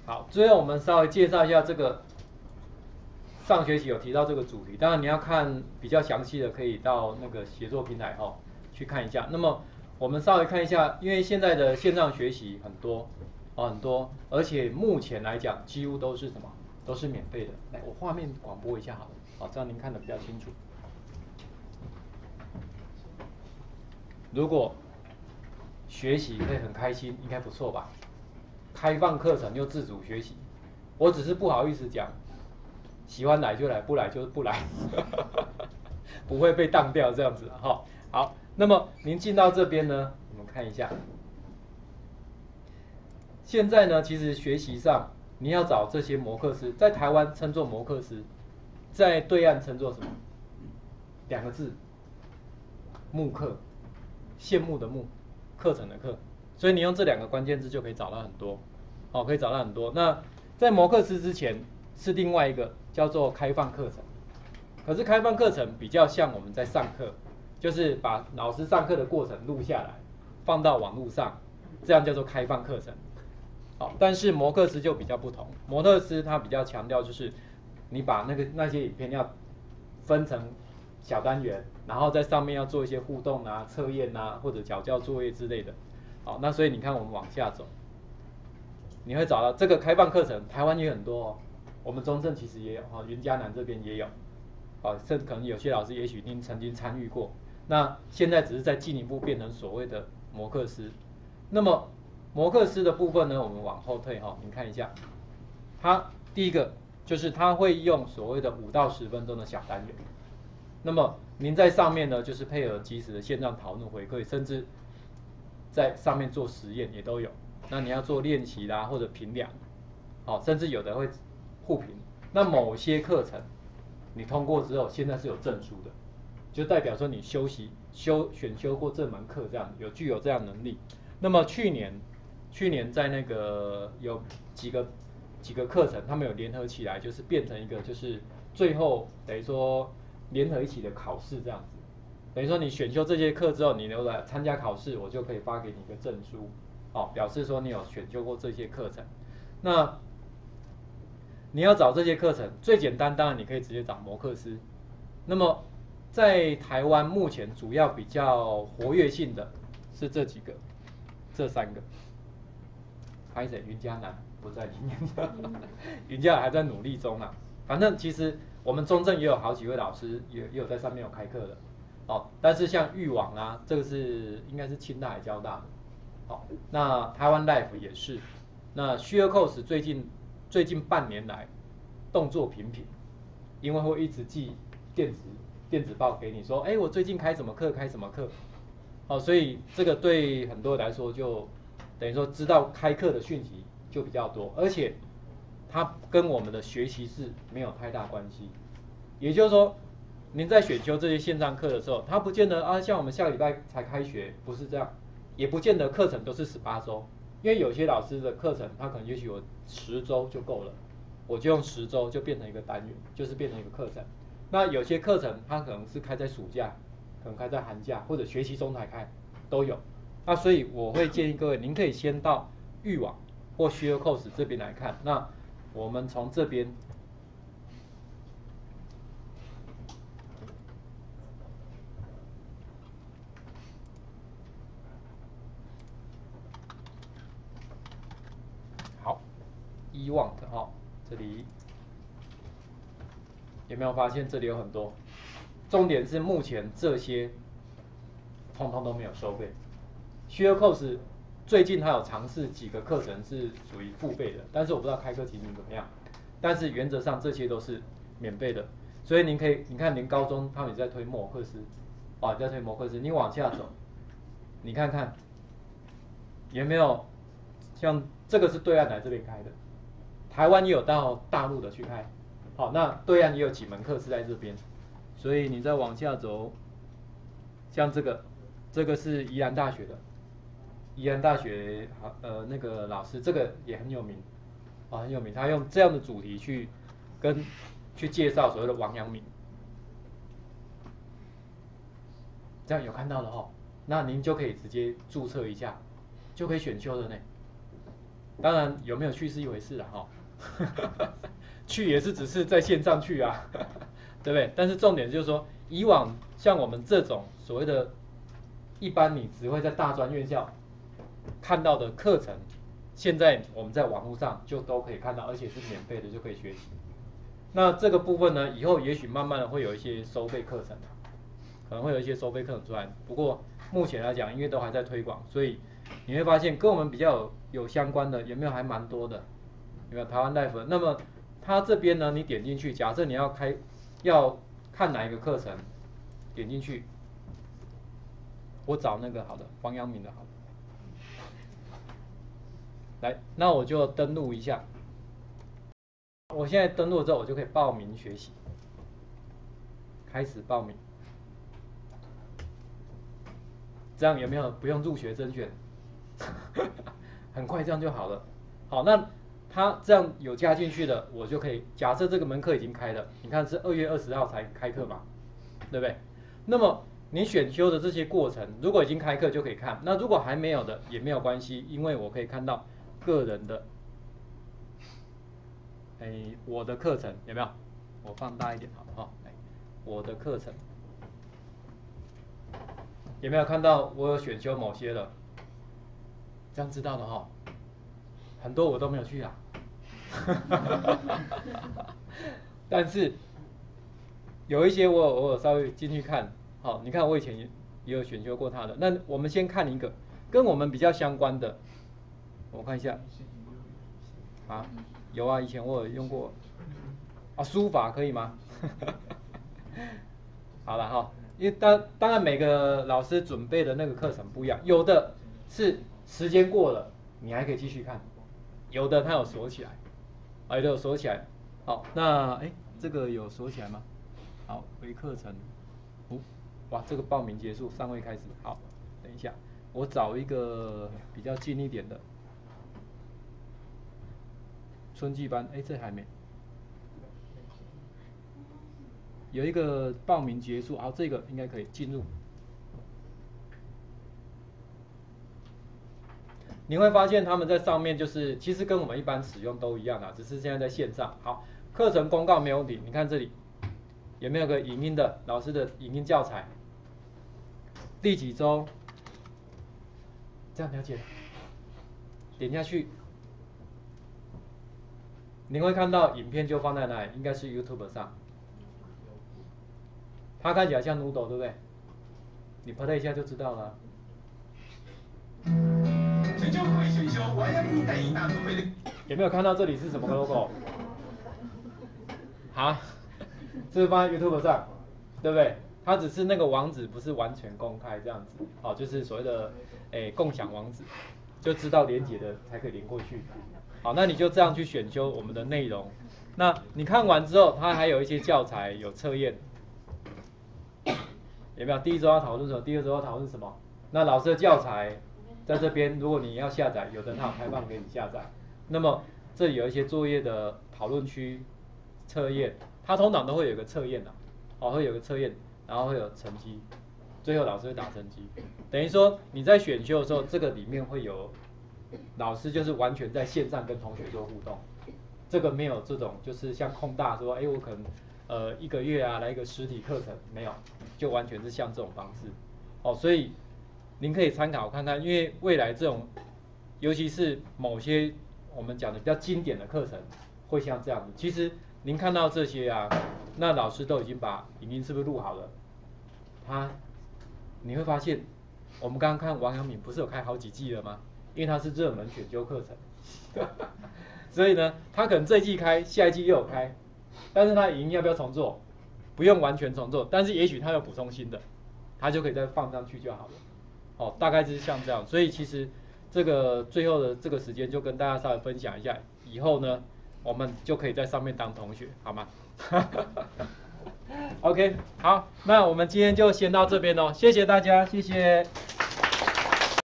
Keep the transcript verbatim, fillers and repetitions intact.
好，最后我们稍微介绍一下这个上学期有提到这个主题，当然你要看比较详细的，可以到那个协作平台哦去看一下。那么我们稍微看一下，因为现在的线上学习很多哦很多，而且目前来讲几乎都是什么，都是免费的。来，我画面广播一下好了，好，这样您看得比较清楚。如果学习会很开心，应该不错吧？开放课程又自主学习，我只是不好意思讲，喜欢来就来，不来就不来，不会被当掉这样子哈。好，那么您进到这边呢，我们看一下，现在呢，其实学习上你要找这些模课师，在台湾称作模课师，在对岸称作什么？两个字，慕课，羡慕的慕，课程的课，所以你用这两个关键字就可以找到很多，哦，可以找到很多。那在模课师之前是另外一个叫做开放课程，可是开放课程比较像我们在上课，就是把老师上课的过程录下来，放到网络上，这样叫做开放课程。好，但是模课师就比较不同，模课师他比较强调就是你把那个那些影片要分成小单元，然后在上面要做一些互动啊、测验啊，或者缴教作业之类的。好，那所以你看我们往下走，你会找到这个开放课程，台湾也很多哦。我们中正其实也有，哈，云嘉南这边也有，啊，甚至可能有些老师也许您曾经参与过。那现在只是在进一步变成所谓的模课师。那么模课师的部分呢，我们往后退哈，您看一下，它第一个就是它会用所谓的五到十分钟的小单元。那么您在上面呢，就是配合即时的线上讨论回馈，甚至在上面做实验也都有。那你要做练习啦，或者评量，好，甚至有的会互评。那某些课程你通过之后，现在是有证书的，就代表说你修习修选修过这门课，这样有具有这样能力。那么去年去年在那个有几个几个课程，他们有联合起来，就是变成一个就是最后等于说联合一起的考试这样子。等于说你选修这些课之后，你留来参加考试，我就可以发给你一个证书，哦，表示说你有选修过这些课程。那你要找这些课程，最简单当然你可以直接找模课师。那么在台湾目前主要比较活跃性的是这几个，这三个。拍谁？云嘉南不在里面，云嘉南还在努力中啊。反正其实我们中正也有好几位老师也也有在上面有开课的。哦，但是像育网啊，这个是应该是清大还交大的，好，那台湾 Life 也是，那 SureCourse 最近最近半年来动作频频，因为会一直寄电子电子报给你说，哎，我最近开什么课，开什么课，哦，所以这个对很多人来说就等于说知道开课的讯息就比较多，而且它跟我们的学习是没有太大关系，也就是说。您在选修这些线上课的时候，它不见得啊，像我们下礼拜才开学，不是这样，也不见得课程都是十八周，因为有些老师的课程，他可能也许有十周就够了，我就用十周就变成一个单元，就是变成一个课程。那有些课程它可能是开在暑假，可能开在寒假或者学期中才开，都有。那所以我会建议各位，您可以先到育网或 SureCourse 这边来看。那我们从这边。eWant 哈，这里有没有发现这里有很多？重点是目前这些通通都没有收费。SureCourse 最近还有尝试几个课程是属于付费的，但是我不知道开课情形怎么样。但是原则上这些都是免费的，所以您可以，你看您高中他们也在推模课师，啊，在推模课师，你往下走，你看看有没有像这个是对岸来这边开的。台湾也有到大陆的去开，好，那对岸也有几门课是在这边，所以你再往下走，像这个，这个是宜兰大学的，宜兰大学呃那个老师，这个也很有名，啊很有名，他用这样的主题去跟去介绍所谓的王阳明，这样有看到了哈，那您就可以直接注册一下，就可以选修了呢。 当然有没有去是一回事啦哈，去也是只是在线上去啊，对不对？但是重点就是说，以往像我们这种所谓的，一般你只会在大专院校看到的课程，现在我们在网络上就都可以看到，而且是免费的就可以学习。那这个部分呢，以后也许慢慢的会有一些收费课程，可能会有一些收费课程出来。不过目前来讲，因为都还在推广，所以你会发现跟我们比较有有相关的，有没有还蛮多的？有没有台湾大夫？那么它这边呢，你点进去，假设你要开要看哪一个课程，点进去，我找那个好的，黄阳明的好的，来，那我就登录一下。我现在登录之后，我就可以报名学习，开始报名。这样有没有不用入学甄选？很快这样就好了。好，那他这样有加进去的，我就可以假设这个门课已经开了，你看是二月二十号才开课嘛，对不对？那么你选修的这些过程，如果已经开课就可以看，那如果还没有的也没有关系，因为我可以看到个人的。哎，我的课程有没有？我放大一点好了哈。哎，我的课程有没有看到我有选修某些的？这样知道的哈。很多我都没有去啊。但是有一些我有我有稍微进去看。好，你看我以前也也有选修过他的。那我们先看一个跟我们比较相关的，我看一下。啊？有啊，以前我有用过，啊，书法可以吗？好了哈，因为当当然每个老师准备的那个课程不一样，有的是时间过了，你还可以继续看，有的它有锁起来，啊，有的有锁起来。好，那哎，这个有锁起来吗？好，微课程，哦，哇，这个报名结束，尚未开始。好，等一下，我找一个比较近一点的。春季班，哎，这还没有一个报名结束，好，这个应该可以进入。你会发现他们在上面就是，其实跟我们一般使用都一样啊，只是现在在线上。好，课程公告没有问题，你看这里有没有个影音的老师的影音教材？第几周？这样了解？点下去。你会看到影片就放在哪里？应该是 YouTube 上。它看起来像 Noodle， 对不对？你 play 一下就知道了。有没有看到这里是什么 logo？ 好，这是放在 YouTube 上，对不对？它只是那个网址不是完全公开这样子，哦，就是所谓的诶共享网址，就知道连结的才可以连过去。好，那你就这样去选修我们的内容。那你看完之后，它还有一些教材有测验，有没有？第一周要讨论什么？第二周要讨论什么？那老师的教材在这边，如果你要下载，有的它有开放给你下载。那么这里有一些作业的讨论区、测验，它通常都会有个测验的，哦，会有个测验，然后会有成绩，最后老师会打成绩。等于说你在选修的时候，这个里面会有。老师就是完全在线上跟同学做互动，这个没有这种就是像空大说，哎，我可能呃一个月啊来一个实体课程，没有，就完全是像这种方式，哦，所以您可以参考看看，因为未来这种，尤其是某些我们讲的比较经典的课程，会像这样子。其实您看到这些啊，那老师都已经把影音是不是录好了？他你会发现，我们刚刚看王阳明不是有开好几季了吗？因为它是热门选修课程，所以呢，他可能这一季开，下一季又有开，但是他影音要不要重做？不用完全重做，但是也许他有补充新的，他就可以再放上去就好了。哦，大概就是像这样，所以其实这个最后的这个时间就跟大家稍微分享一下，以后呢，我们就可以在上面当同学，好吗？OK， 好，那我们今天就先到这边哦，谢谢大家，谢谢。